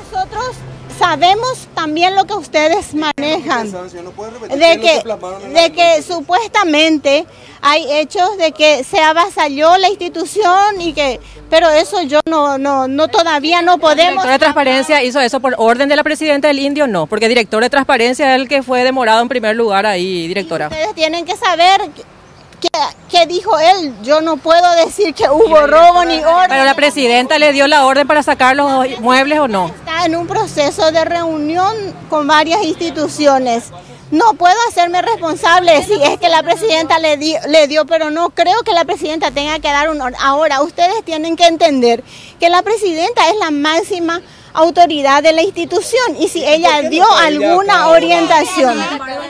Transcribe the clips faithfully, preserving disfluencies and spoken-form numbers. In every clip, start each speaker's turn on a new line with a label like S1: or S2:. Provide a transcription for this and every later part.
S1: nosotros sabemos también lo que ustedes manejan, de que, de que supuestamente hay hechos de que se avasalló la institución y que, pero eso yo no, no, no todavía no podemos.
S2: ¿El director de Transparencia hizo eso por orden de la presidenta del Indio? No, porque el director de Transparencia es el que fue demorado en primer lugar ahí, directora.
S1: Y ustedes tienen que saber qué, qué dijo él. Yo no puedo decir que hubo robo ni orden.
S2: ¿Pero la presidenta le dio la orden para sacar los muebles o no?
S1: Está en un proceso de reunión con varias instituciones. No puedo hacerme responsable si es que la presidenta le, di, le dio, pero no creo que la presidenta tenga que dar un orden. Ahora, ustedes tienen que entender que la presidenta es la máxima autoridad de la institución y si ella dio alguna orientación.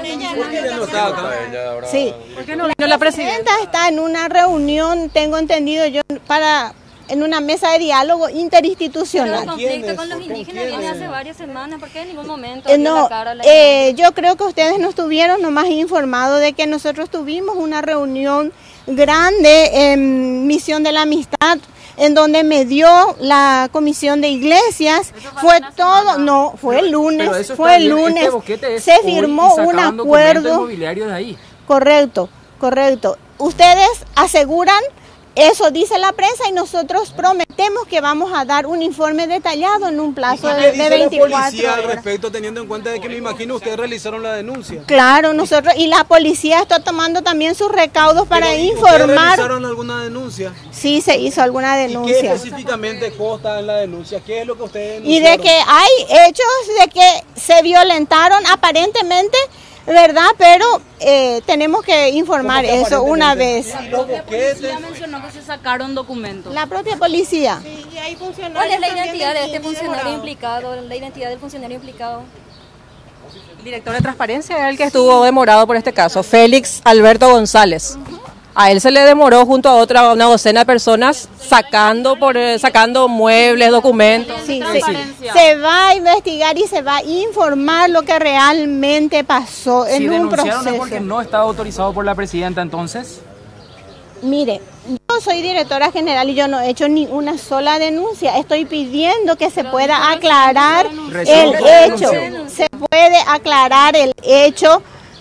S1: Sí.
S2: ¿Por qué no vino la presidenta?
S1: Está en una reunión, tengo entendido yo, para en una mesa de diálogo interinstitucional.
S3: Pero el conflicto con los indígenas viene hace varias semanas, ¿por qué en ningún momento?
S1: Eh, no, la cara la eh, yo creo que ustedes no estuvieron nomás informados de que nosotros tuvimos una reunión grande en Misión de la Amistad, en donde me dio la comisión de iglesias, fue todo, no, fue el lunes, fue el lunes, este se firmó un acuerdo.
S4: De ahí.
S1: Correcto, correcto. Ustedes aseguran, eso dice la prensa y nosotros prometemos que vamos a dar un informe detallado en un plazo de, de veinticuatro horas. ¿Qué dice la policía
S5: al respecto, teniendo en cuenta de que me imagino ustedes realizaron la denuncia?
S1: Claro, nosotros, y la policía está tomando también sus recaudos para
S5: Pero,
S1: informar.
S5: ¿ustedes realizaron alguna denuncia?
S1: Sí, se hizo alguna denuncia.
S5: ¿Y qué específicamente consta en la denuncia? ¿Qué es lo que ustedes
S1: denunciaron? Y de que hay hechos de que se violentaron aparentemente, ¿verdad? Pero eh, tenemos que informar eso una vez.
S3: La propia policía mencionó que se sacaron documentos.
S1: La propia policía.
S3: Sí, y hay ¿cuál es la identidad de este funcionario implicado? La identidad del funcionario implicado.
S2: El director de Transparencia es el que estuvo demorado por este caso, Félix Alberto González. A él se le demoró junto a otra una docena de personas sacando por sacando muebles, documentos.
S1: Sí, sí. Se va a investigar y se va a informar lo que realmente pasó en
S4: si
S1: un proceso.
S4: Es porque no estaba autorizado por la presidenta, entonces.
S1: Mire, yo soy directora general y yo no he hecho ni una sola denuncia. Estoy pidiendo que se pueda aclarar el hecho. Se puede aclarar el hecho.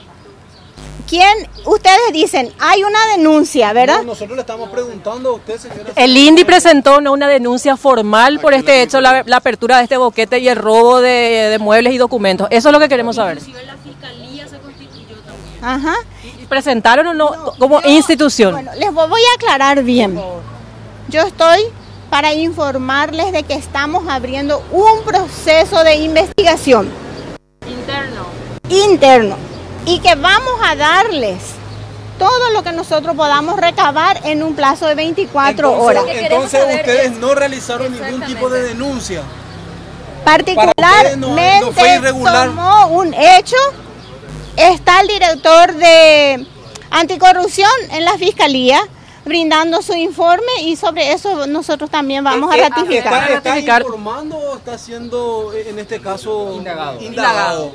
S1: ¿Quién? Ustedes dicen, hay una denuncia, ¿verdad?
S5: No, nosotros le estamos preguntando a usted, señora.
S2: El INDI presentó no una denuncia formal por este hecho, la, la apertura de este boquete y el robo de, de muebles y documentos. Eso es lo que queremos saber.
S3: Inclusive la fiscalía se constituyó también.
S1: Ajá.
S2: ¿Y presentaron o no, no como
S1: yo,
S2: institución?
S1: Bueno, les voy a aclarar bien. Yo estoy para informarles de que estamos abriendo un proceso de investigación.
S3: Interno.
S1: Interno. Y que vamos a darles todo lo que nosotros podamos recabar en un plazo de veinticuatro
S5: entonces,
S1: horas.
S5: Entonces ustedes no realizaron ningún tipo de denuncia.
S1: Particularmente
S5: no, no fue irregular.
S1: Tomó un hecho, está el director de anticorrupción en la fiscalía brindando su informe y sobre eso nosotros también vamos a ratificar.
S5: ¿Está, está informando o está siendo en este caso indagado? indagado?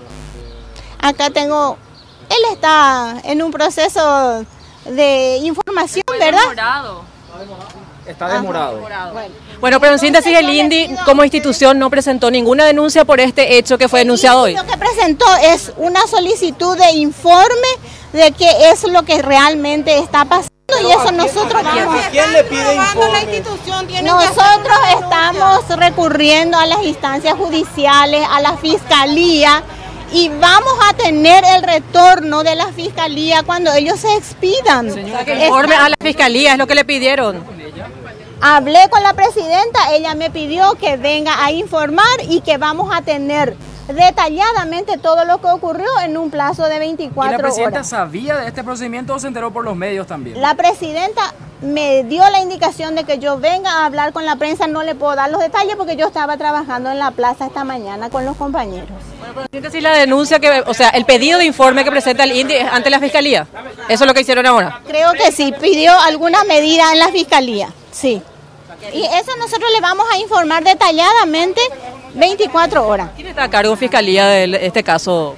S1: Acá tengo, él está en un proceso de información, ¿verdad?
S3: Demorado.
S4: Está demorado.
S1: Bueno,
S2: bueno, pero en síntesis el INDI como institución no presentó ninguna denuncia por este hecho que fue denunciado hoy.
S1: Lo que presentó es una solicitud de informe de qué es lo que realmente está pasando. Y eso nosotros vamos.
S5: ¿Quién le pide informe?
S1: Nosotros estamos recurriendo a las instancias judiciales, a la fiscalía. Y vamos a tener el retorno de la fiscalía cuando ellos se expidan.
S2: Señora, que informe a la fiscalía, es lo que le pidieron.
S1: Hablé con la presidenta, ella me pidió que venga a informar y que vamos a tener detalladamente todo lo que ocurrió en un plazo de veinticuatro horas.
S4: ¿Y la presidenta sabía de este procedimiento o se enteró por los medios también?
S1: La presidenta me dio la indicación de que yo venga a hablar con la prensa, no le puedo dar los detalles porque yo estaba trabajando en la plaza esta mañana con los compañeros.
S2: Bueno, pero si la denuncia que, o sea, el pedido de informe que presenta el INDI es ante la fiscalía. Eso es lo que hicieron ahora.
S1: Creo que sí, pidió alguna medida en la fiscalía, sí. Y eso nosotros le vamos a informar detalladamente veinticuatro horas.
S2: ¿Quién está a cargo de fiscalía de este caso?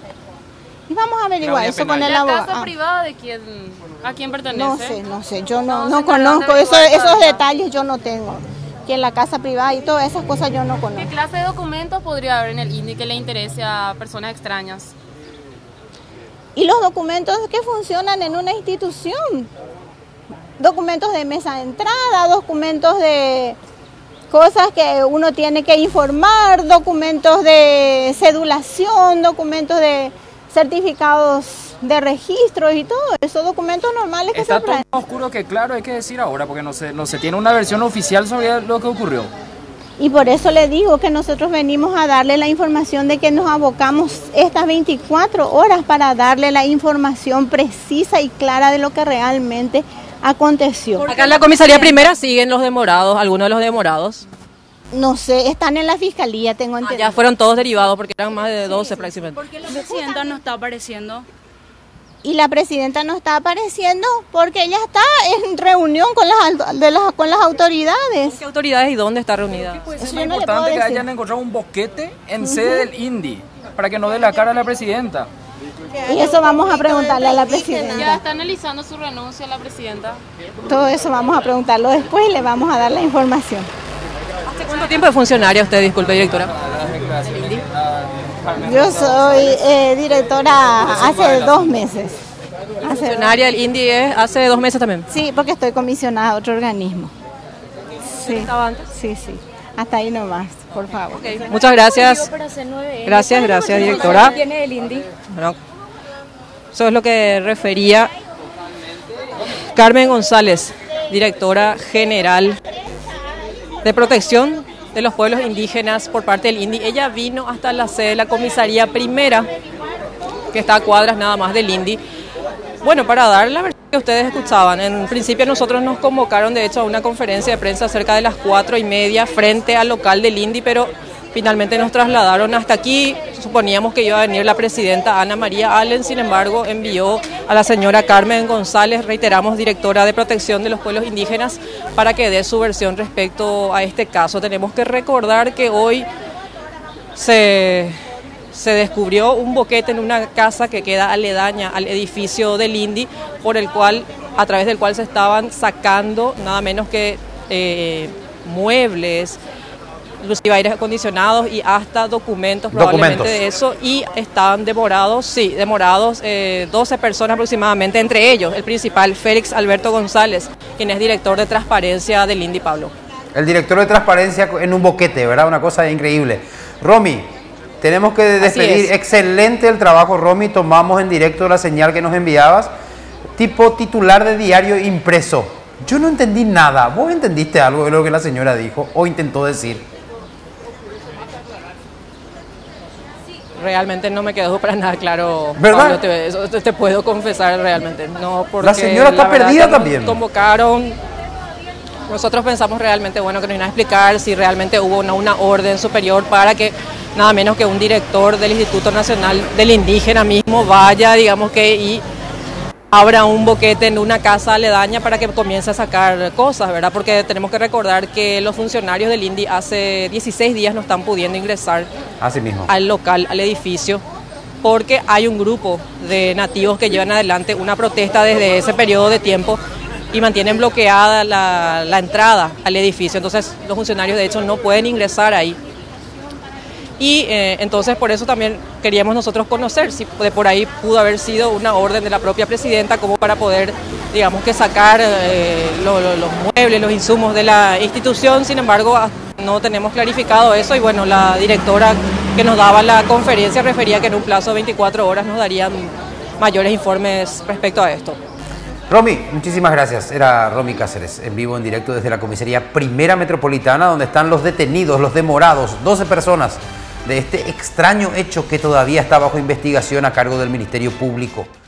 S1: Y vamos a averiguar eso con el
S3: ¿La
S1: abogado.
S3: casa privada de quién, a quién pertenece?
S1: No sé, no sé, yo no, no conozco eso, esos detalles, yo no tengo. que la casa privada y todas esas cosas yo no conozco.
S6: ¿Qué clase de documentos podría haber en el I N D I que le interese a personas extrañas?
S1: Y los documentos que funcionan en una institución, documentos de mesa de entrada, documentos de cosas que uno tiene que informar, documentos de cedulación, documentos de certificados de registro y todo eso, documentos normales que
S4: Está
S1: se traen.
S4: todo más oscuro que claro, hay que decir ahora, porque no se, no se tiene una versión oficial sobre lo que ocurrió.
S1: Y por eso le digo que nosotros venimos a darle la información de que nos abocamos estas veinticuatro horas para darle la información precisa y clara de lo que realmente aconteció.
S2: Acá en la comisaría primera siguen los demorados, algunos de los demorados.
S1: No sé, están en la fiscalía, tengo
S2: Ah,
S1: entendido.
S2: ya fueron todos derivados porque eran más de doce prácticamente.
S7: ¿Por qué la presidenta no está apareciendo?
S1: Y la presidenta no está apareciendo porque ella está en reunión con las, de las, con las autoridades.
S2: ¿Qué autoridades y dónde está reunida?
S4: Pues es
S1: Yo
S4: más
S1: no le
S4: importante
S1: puedo
S4: que
S1: decir.
S4: hayan encontrado un boquete en sede del I N D I, para que no dé la cara a la presidenta.
S1: Y eso vamos a preguntarle a la
S6: Ya
S1: presidenta.
S6: está analizando su renuncia la presidenta.
S1: Todo eso vamos a preguntarlo después y le vamos a dar la información.
S2: ¿Hace cuánto tiempo de funcionaria usted, disculpe, directora?
S1: Yo soy eh, directora hace dos meses. Hace
S2: Funcionaria del I N D I es hace dos meses también.
S1: Sí, porque estoy comisionada a otro organismo. Sí,
S2: ¿Estaba antes?
S1: sí, sí. Hasta ahí nomás, por favor.
S2: Ok, muchas gracias.
S3: Para hacer nueve ene.
S2: Gracias, gracias, directora.
S3: Tiene el I N D I.
S2: Bueno, eso es lo que refería Carmen González, directora general de protección de los pueblos indígenas por parte del I N D I. Ella vino hasta la sede de la comisaría primera, que está a cuadras nada más del I N D I. Bueno, para dar la versión que ustedes escuchaban, en principio nosotros nos convocaron de hecho a una conferencia de prensa cerca de las cuatro y media frente al local del I N D I, pero finalmente nos trasladaron hasta aquí. Suponíamos que iba a venir la presidenta Ana María Allen, sin embargo envió a la señora Carmen González, reiteramos, directora de protección de los pueblos indígenas, para que dé su versión respecto a este caso. Tenemos que recordar que hoy se... se descubrió un boquete en una casa que queda aledaña al edificio del I N D I, por el cual, a través del cual se estaban sacando nada menos que eh, muebles, inclusive aires acondicionados y hasta documentos, probablemente
S8: Documentos.
S2: de eso, y estaban demorados, sí, demorados eh, doce personas aproximadamente, entre ellos el principal Félix Alberto González, quien es director de transparencia del I N D I, Pablo.
S8: El director de transparencia en un boquete, ¿verdad? Una cosa increíble. Romy, tenemos que despedir. Excelente el trabajo, Romy. Tomamos en directo la señal que nos enviabas. Tipo titular de diario impreso. Yo no entendí nada. ¿Vos entendiste algo de lo que la señora dijo o intentó decir?
S2: Realmente no me quedó para nada claro,
S8: ¿Verdad?
S2: Pablo, te, eso te, te puedo confesar realmente. No, porque
S8: La señora está
S2: la verdad
S8: perdida
S2: que nos
S8: también.
S2: Convocaron. Nosotros pensamos realmente, bueno, que nos iban a explicar si realmente hubo una, una orden superior para que nada menos que un director del Instituto Nacional del Indígena mismo vaya, digamos que, y abra un boquete en una casa aledaña para que comience a sacar cosas, ¿verdad? Porque tenemos que recordar que los funcionarios del I N D I hace dieciséis días no están pudiendo ingresar
S8: Así mismo.
S2: al local, al edificio, porque hay un grupo de nativos que llevan adelante una protesta desde ese periodo de tiempo y mantienen bloqueada la, la entrada al edificio. Entonces los funcionarios de hecho no pueden ingresar ahí. Y eh, entonces por eso también queríamos nosotros conocer si de por ahí pudo haber sido una orden de la propia presidenta como para poder, digamos que sacar eh, lo, lo, los muebles, los insumos de la institución. Sin embargo, no tenemos clarificado eso y bueno, la directora que nos daba la conferencia refería que en un plazo de veinticuatro horas nos darían mayores informes respecto a esto.
S8: Romy, muchísimas gracias. Era Romy Cáceres, en vivo, en directo desde la comisaría Primera Metropolitana, donde están los detenidos, los demorados, doce personas de este extraño hecho que todavía está bajo investigación a cargo del Ministerio Público.